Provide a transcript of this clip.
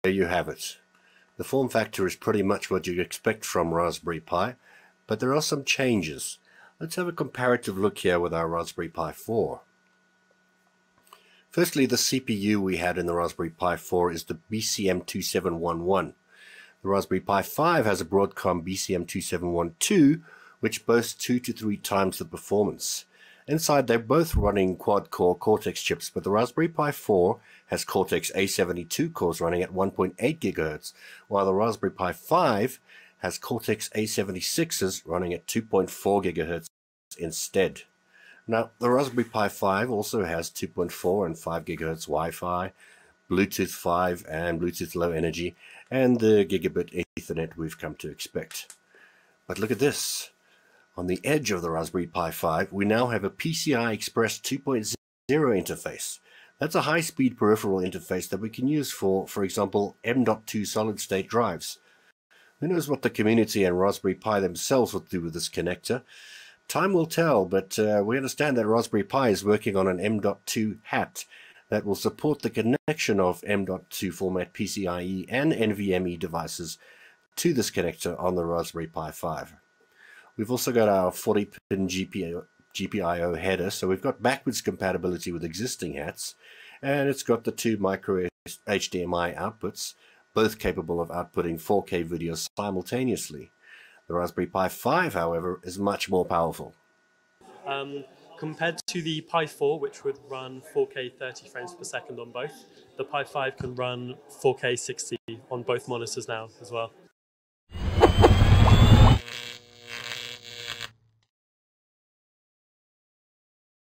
you have it. The form factor is pretty much what you'd expect from Raspberry Pi, but there are some changes. Let's have a comparative look here with our Raspberry Pi 4. Firstly, the CPU we had in the Raspberry Pi 4 is the BCM2711. The Raspberry Pi 5 has a Broadcom BCM2712, which boasts 2 to 3 times the performance. Inside, they're both running quad-core Cortex chips, but the Raspberry Pi 4 has Cortex A72 cores running at 1.8 GHz, while the Raspberry Pi 5 has Cortex A76s running at 2.4 GHz instead. Now, the Raspberry Pi 5 also has 2.4 and 5 GHz Wi-Fi, Bluetooth 5 and Bluetooth Low Energy, and the Gigabit Ethernet we've come to expect. But look at this. On the edge of the Raspberry Pi 5, we now have a PCI Express 2.0 interface. That's a high-speed peripheral interface that we can use for example, M.2 solid-state drives. Who knows what the community and Raspberry Pi themselves will do with this connector? Time will tell, but we understand that Raspberry Pi is working on an M.2 hat that will support the connection of M.2 format PCIe and NVMe devices to this connector on the Raspberry Pi 5. We've also got our 40-pin GPIO header, so we've got backwards compatibility with existing hats, and it's got the 2 micro HDMI outputs, both capable of outputting 4K video simultaneously. The Raspberry Pi 5, however, is much more powerful. Compared to the Pi 4, which would run 4K 30 frames per second on both, the Pi 5 can run 4K 60 on both monitors now as well.